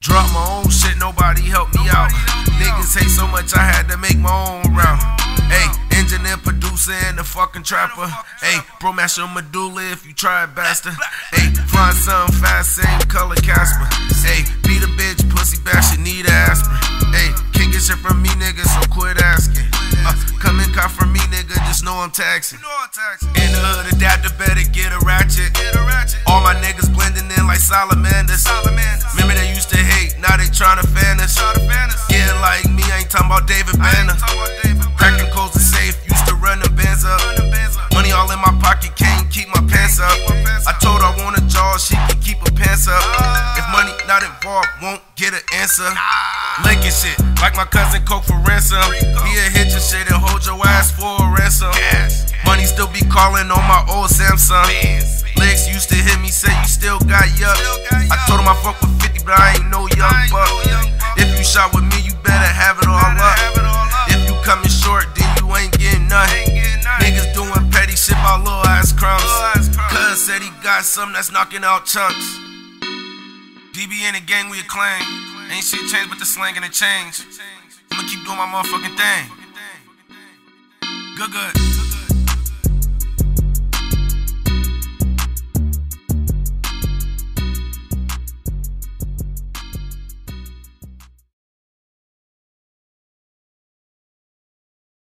Drop my own shit, nobody helped me out. Niggas hate so much, I had to make my own route. Hey, engineer, producer, and the fucking trapper. Hey, bro, mash your medulla if you try it, bastard. Hey, find something fast, same color Casper. Hey, beat a bitch, pussy bash, you need an aspirin. Hey, can't get shit from me, nigga, so quit asking. Come in, cop from me, nigga, just know I'm taxing. In the hood, adapter better get a ratchet. All my niggas blending in like salamanders. Remember they used to hate, now they tryna fan us. Yeah, like me, I ain't talking about David Banner. Cracking codes and safe, used to run them bands up. Money all in my pocket, can't keep my pants up. I told her I want a jaw, she can keep her pants up. If money not involved, won't get an answer. Linking shit, like my cousin Coke for ransom. He'll hit your shit and hold your ass for a ransom. Money still be calling on my old Samsung. Legs used to hit me, say you still got yuck. I told him I fuck with 50, but I ain't no young buck. If you shot with me, you better have it all up. If you coming short, then you ain't getting nothing. Niggas doing petty shit by little ass crumbs. Cuz said he got something that's knocking out chunks. DB in the gang we acclaim. Ain't shit changed but the slang and the change. I'ma keep doing my motherfucking thing. Good.